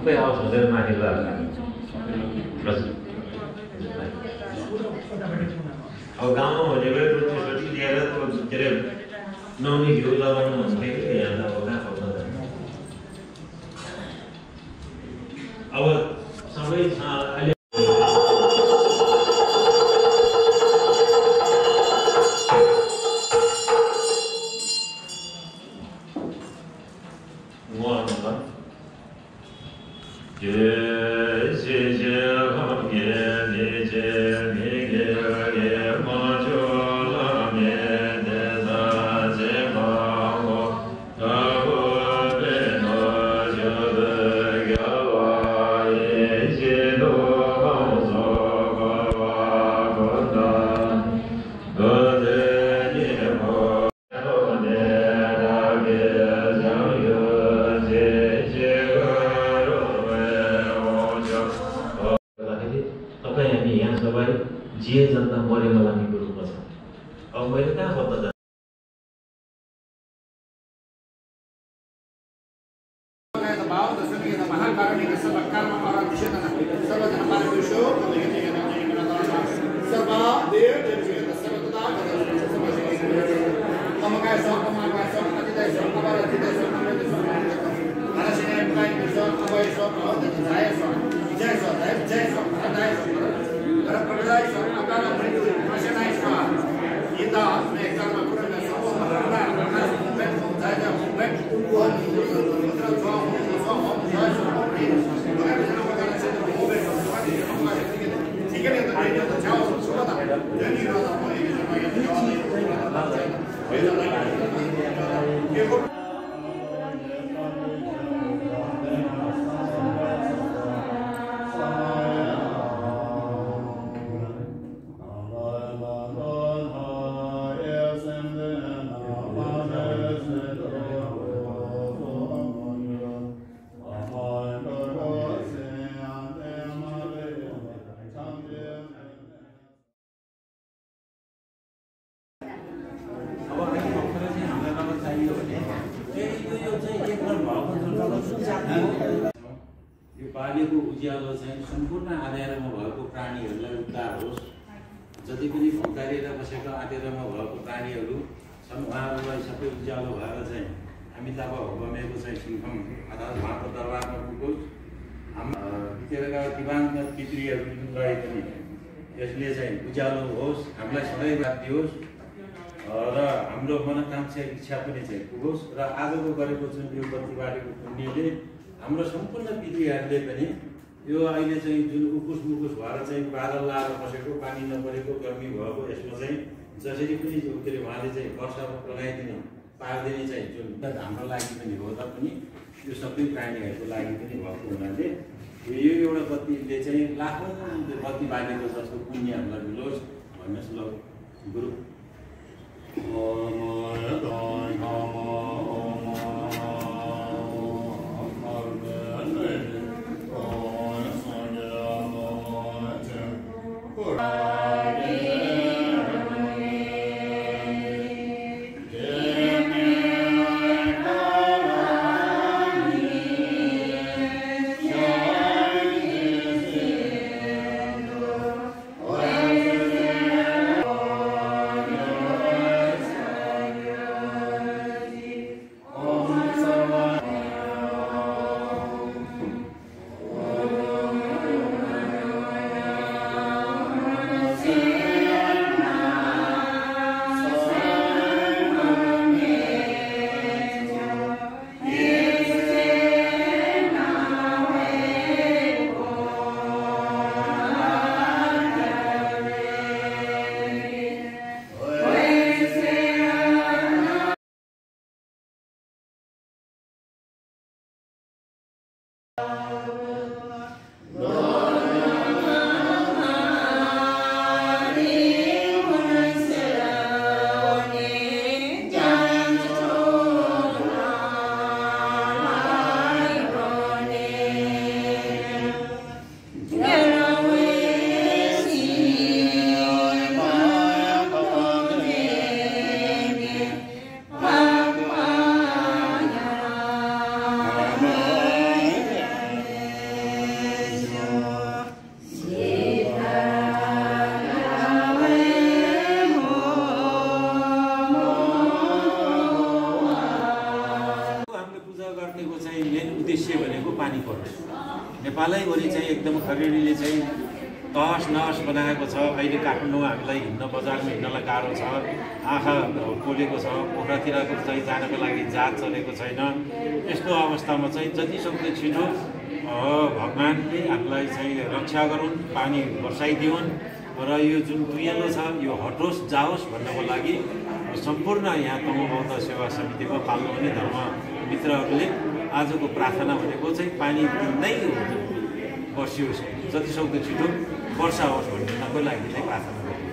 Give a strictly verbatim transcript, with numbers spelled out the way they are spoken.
सबै हाउसहरूले माथि गएर अब गाउँमा भनेको रोटी लिएर के अरे नुहाउने घिउ लगाउनु भनेको यहाँ अब कहाँ पाउँछ अब सबै अहिले जे जनता मरेमा लागेको रूपमा छ। अब मैले कहाँ भन्न जान्छु बालीको उज्यालो चाहिँ सम्पूर्ण आँधेरोमा भएको प्राणीहरूलाई उद्धार होस्। जति पनि भौतारिएर बसेको आँधेरोमा भएको प्राणीहरू छन् उहाँहरूलाई सबै उज्यालो भएर चाहिँ हामी तब बमेको चाहिँ सिंहम अर्थात् उहाँको दरबारमा पुगोस्। हाम्रो बितेरका दिवाङ्ग पितृहरूलाई पनि यसले चाहिँ उज्यालो होस्, हामीलाई सधैँ प्राप्ति होस् र हाम्रो मनोकांक्षा इच्छा पनि चाहिँ पुगोस्। र आजको गरेको जुन यो बत्ती बालेको पुण्यले हाम्रो सम्पूर्ण पितृहरूले पनि यो अहिले चाहिँ जुन उकुस मुकुस भएर चाहिँ बादल लाएर बसेको पानी नपरेको गर्मी भएको यसमा चाहिँ जसरी पनि के अरे उहाँले चाहिँ वर्षा लगाइदिने पारिदिने चाहिँ जुन हाम्रो लागि पनि हो तापनि यो सबै प्राणीहरूको लागि पनि भएको हुनाले यो एउटा बत्तीले चाहिँ लाखौँ बत्ती बालेको जस्तो पुण्य हामीलाई मिलोस् भन्नुहोस् ल गुरु। उद्देश्य भनेको पानी परोस्। नेपालैभरि चाहिँ एकदम खरेडीले चाहिँ तहस नहस बनाएको छ। अहिले काठमाडौँ हामीलाई हिँड्न बजारमा हिँड्नलाई गाह्रो छ, आँखा पोलेको छ, पोखरातिरको चाहिँ जानको लागि जहाज चलेको छैन। यस्तो अवस्थामा चाहिँ जतिसक्दो छिटो भगवान्ले हामीलाई चाहिँ रक्षा गरून्, पानी वर्षाइदिउन् र यो जुन तुइलो छ यो हटोस् जाओस् भन्नको लागि सम्पूर्ण यहाँ तमु बौद्ध सेवा समितिको पाल्नुहुने धर्म मित्रहरूले आजको प्रार्थना भनेको चाहिँ पानी नै वर्षियोस्, जतिसक्दो छिटो वर्षा होस् भन्नको लागि नै प्रार्थना गर्छु।